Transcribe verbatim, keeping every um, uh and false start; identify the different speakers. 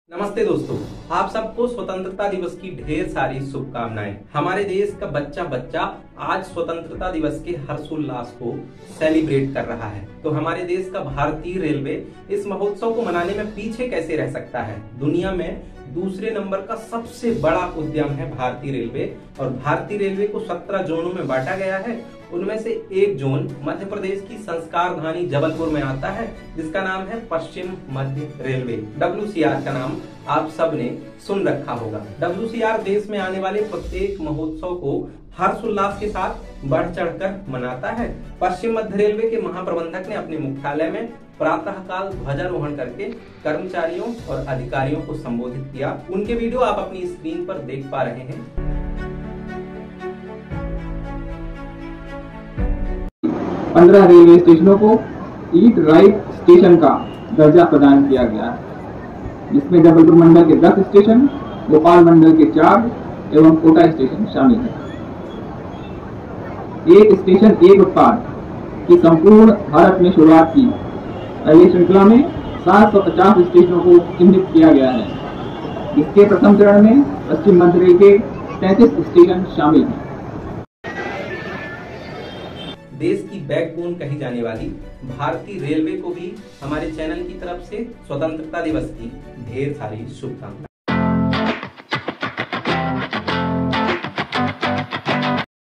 Speaker 1: नमस्ते दोस्तों, आप सबको स्वतंत्रता दिवस की ढेर सारी शुभकामनाएं। हमारे देश का बच्चा बच्चा आज स्वतंत्रता दिवस के हर्षोल्लास को सेलिब्रेट कर रहा है, तो हमारे देश का भारतीय रेलवे इस महोत्सव को मनाने में पीछे कैसे रह सकता है। दुनिया में दूसरे नंबर का सबसे बड़ा उद्यम है भारतीय रेलवे, और भारतीय रेलवे को सत्रह जोनों में बांटा गया है। उनमें से एक जोन मध्य प्रदेश की संस्कार धानी जबलपुर में आता है, जिसका नाम है पश्चिम मध्य रेलवे। डब्ल्यू सी आर का नाम आप सब ने सुन रखा होगा। डब्ल्यू सी आर देश में आने वाले प्रत्येक महोत्सव को हर्षोल्लास के साथ बढ़ चढ़कर मनाता है। पश्चिम मध्य रेलवे के महाप्रबंधक ने अपने मुख्यालय में प्रातःकाल ध्वजारोहण करके कर्मचारियों और अधिकारियों को संबोधित किया। उनके वीडियो आप अपनी स्क्रीन पर देख पा रहे हैं।
Speaker 2: पंद्रह रेलवे स्टेशनों को ईट राइट स्टेशन का दर्जा प्रदान किया गया है, जिसमें जबलपुर मंडल के दस स्टेशन, भोपाल मंडल के चार एवं कोटा स्टेशन शामिल है। एक स्टेशन एक उत्पाद की संपूर्ण भारत में शुरुआत की पहली श्रृंखला में सात सौ पचास स्टेशनों को चिन्हित किया गया है। इसके प्रथम चरण में पश्चिम मध्य रेल के तैंतीस स्टेशन शामिल हैं।
Speaker 1: देश की बैकबोन कही जाने वाली भारतीय रेलवे को भी हमारे चैनल की तरफ से स्वतंत्रता दिवस की ढेर सारी शुभकामनाएं।